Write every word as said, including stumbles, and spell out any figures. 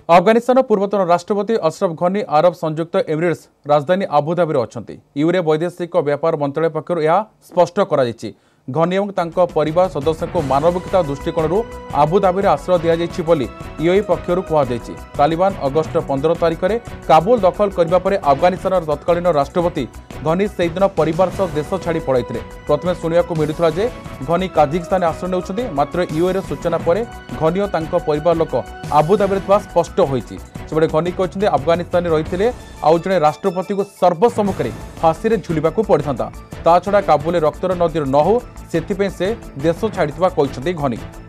अफगानिस्तान पूर्वतन राष्ट्रपति अशरफ घनी अरब संयुक्त एमिरेट्स राजधानी आबुधाबी अच्छा यूरे वैदेशिक व्यापार मंत्रालय पक्षर यह स्पष्ट कर घनी और तांको परिवार सदस्य को मानविकता दृष्टिकोण आबुधाबी आश्रय दि जाइए यूए पक्षर कहुई। तालिबान अगस्ट पंद्रह तारिख में काबुल दखल करने पर अफगानिस्तान तत्कालीन राष्ट्रपति घनी से दिन परिवार सह देश छाड़ी पड़े। प्रथम शुणा मिलूला जे घनी काजिकिस्तान आश्रय नेउछन्ति, मात्र यूए सूचना पर घनी और तांको परिवार लोक आबुधाबी स्पष्ट होईछि। सेबडे घनी कहते अफगानिस्तान रही आउ जड़े राष्ट्रपति को सर्वसम्मुख में फांसी में झुलवा पड़ता, ता छड़ा काबुल रक्तर नदीर न हो से देश छाड़ी घनी।